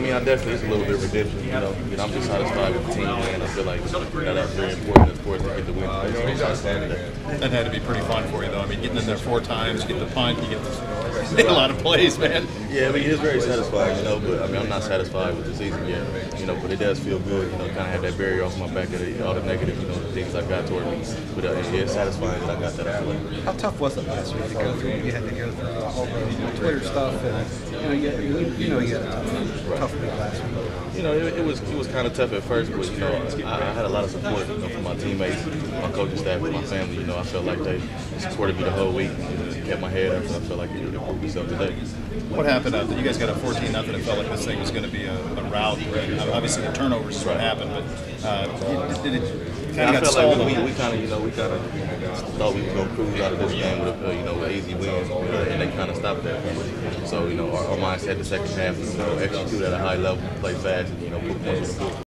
mean, I definitely, it's a little bit of redemption, I'm just satisfied with the team, and I feel like that's very important in sports to get the win. That had to be pretty fun for you, though. I mean, getting in there 4 times, you get the punt, you get a lot of plays, man. Yeah, I mean, it's very satisfying, but I mean, I'm not satisfied with the season yet, but it does feel good, kind of have that barrier off my back of all the negative, the things I got toward me. But it's satisfying that I got that out of the way. How tough was it last week to go through? You had to go through all the Twitter stuff, and you had a tough week last week. It was kind of tough at first, but I had a lot of support from my teammates, my coaching staff, and my family. I felt like they supported me the whole week, kept my head up, and I felt like it improved myself today. What happened after you guys got a 14-0? It felt like this thing was going to be a rout. Obviously, the turnovers is what happened, but did it kind of got stalled? Like we kind of thought we were going to cruise out of this game with an easy win, and they kind of stopped that. So our mindset the second half, execute at a high level, play fast, and put points on the board.